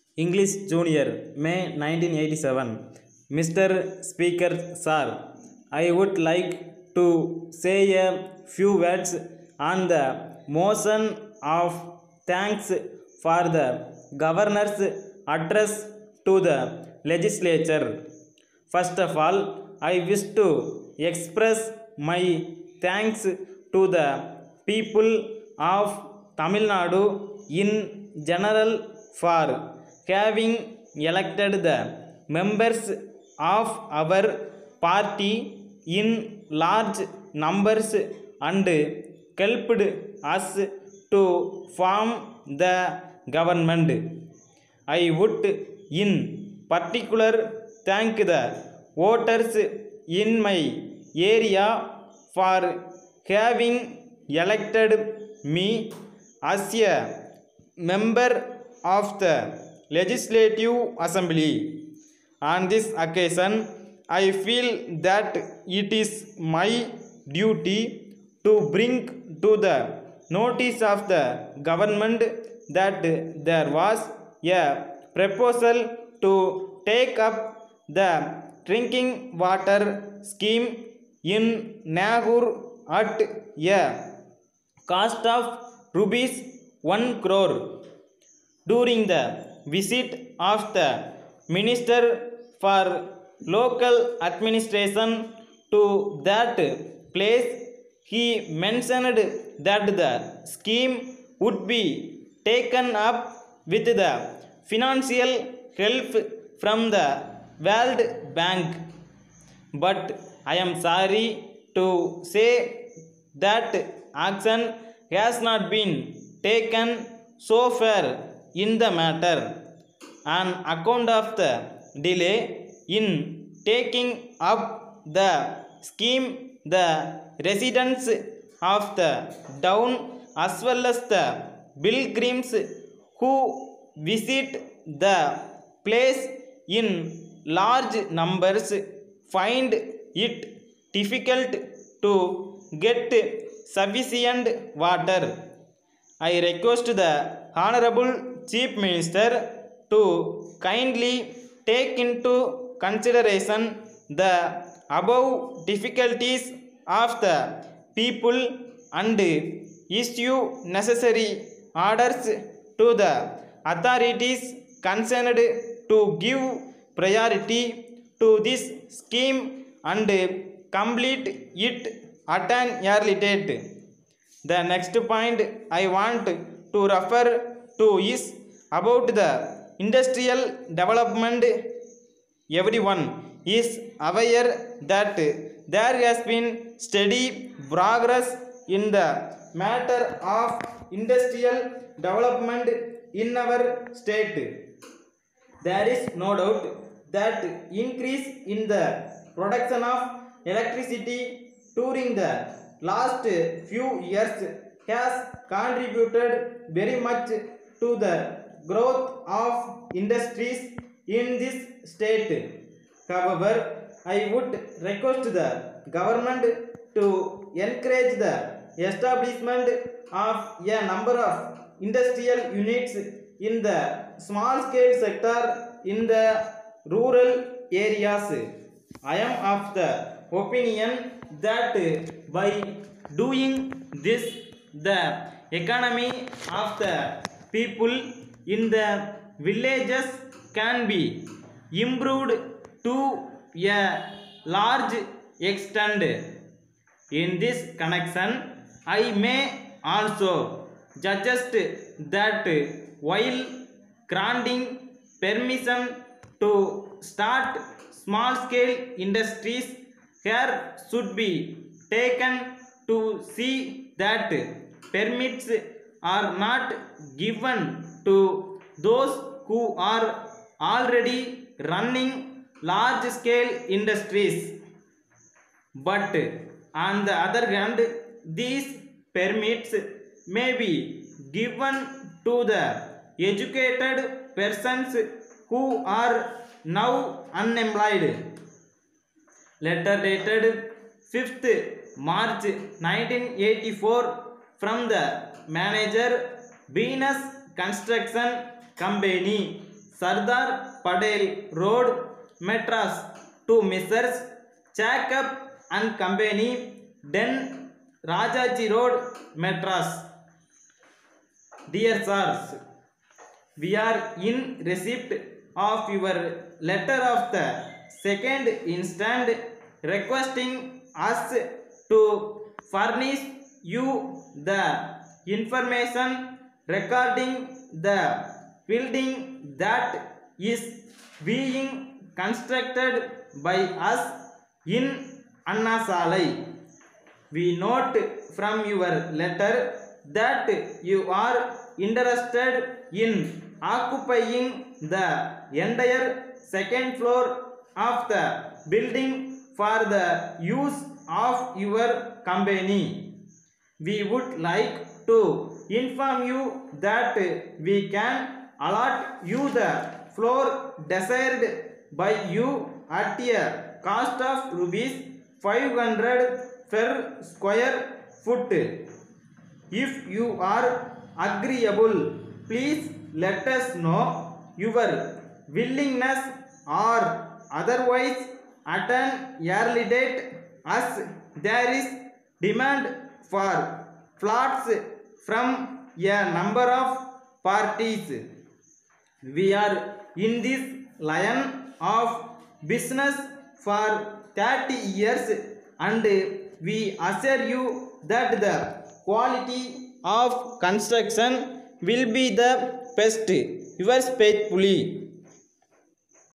English Junior, May 1987. Mr. Speaker, Sir, I would like to say a few words on the motion of thanks for the Governor's address to the legislature. First of all, I wish to express my thanks to the people of Tamil Nadu in general for having elected the members of our party in large numbers and helped us to form the government. I would in particular thank the voters in my area for having elected me as a member of the Legislative Assembly. On this occasion, I feel that it is my duty to bring to the notice of the government that there was a proposal to take up the drinking water scheme in Nahur at a cost of rupees 1 crore. During the visit of the Minister for Local Administration to that place, he mentioned that the scheme would be taken up with the financial help from the World Bank. But I am sorry to say that action has not been taken so far in the matter. On account of the delay in taking up the scheme, the residents of the town as well as the pilgrims who visit the place in large numbers find it difficult to get sufficient water. I request the Honorable Chief Minister to kindly take into consideration the above difficulties of the people and issue necessary orders to the authorities concerned to give priority to this scheme and complete it at an early date. The next point I want to refer to is about the industrial development. Everyone is aware that there has been steady progress in the matter of industrial development in our state. There is no doubt that increase in the production of electricity during the last few years has contributed very much to the growth of industries in this state. However, I would request the government to encourage the establishment of a number of industrial units in the small scale sector in the rural areas. I am of the opinion that by doing this, the economy of the people in the villages can be improved to a large extent. In this connection, I may also suggest that while granting permission to start small scale industries, care should be taken to see that permits are not given to those who are already running large scale industries. But on the other hand, these permits may be given to the educated persons who are now unemployed. Letter dated 5th March 1984 from the manager, Venus Construction Company, Sardar Patel Road, Madras to Messrs. Jacob and Company, Den Rajaji Road, Madras. Dear sirs, we are in receipt of your letter of the 2nd instant requesting us to furnish you the information regarding the building that is being constructed by us in Anna Salai. We note from your letter that you are interested in occupying the entire 2nd floor of the building for the use of your company. We would like to inform you that we can allot you the floor desired by you at a cost of rupees 500 per square foot. If you are agreeable, please let us know your willingness or otherwise at an early date, as there is demand for plots from a number of parties. We are in this line of business for 30 years and we assure you that the quality of construction will be the best. Yours faithfully,